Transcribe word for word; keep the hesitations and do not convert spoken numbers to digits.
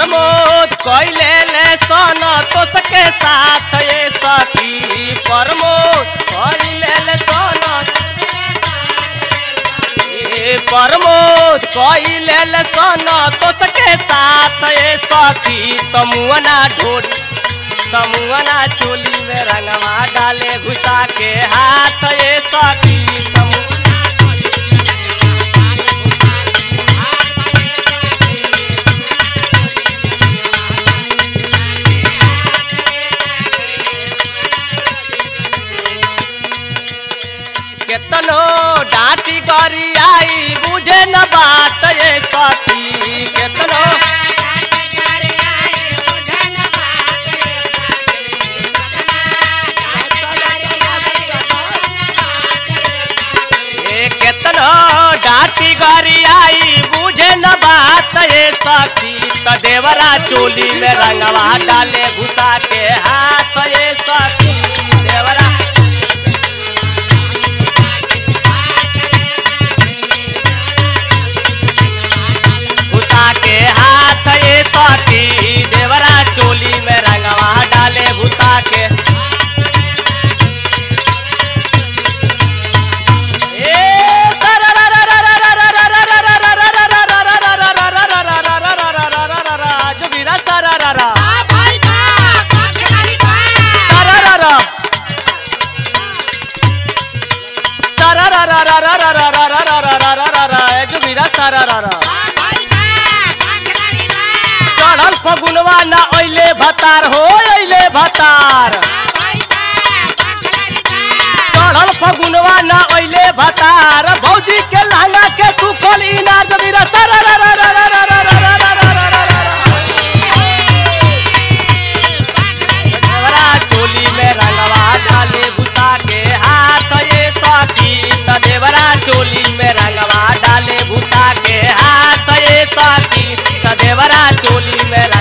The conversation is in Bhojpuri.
प्रमोद कोइले ले सन तो सके साथ ये सखी प्रमोद कोइले ले सन ए प्रमोद कोइले ले सन तो सके साथ ये सखी तमुअना ढोल तमुअना चोली में रंगवा डाले घुसा के हाथ ये सखी केतनो डांटी करी आई बुझे न बात ये सखी केतनो केतनो डांटी करी आई बुझे न बात ये सखी त देवरा चोली में रंगवा डाले घुसा के हाथ ये सखी देवरा के हाथ ये सखी देवरा चोली में रंगवा डाले घुसा के जुबीरा सरारा जुबीरा सरारा चढ़ल फगुनवा ना ओइले भतार हो ओइले भतार चढ़ल फगुनवा ना ओइले भतार भौजी के लहंगा के सुखल इनार जबीरा देवरा चोली में रंगवा डाले घुसा के हाथ ये सखी त देवरा चोली में रंगवा डाले घुसा के हाथ ये सखी त देवरा चोली में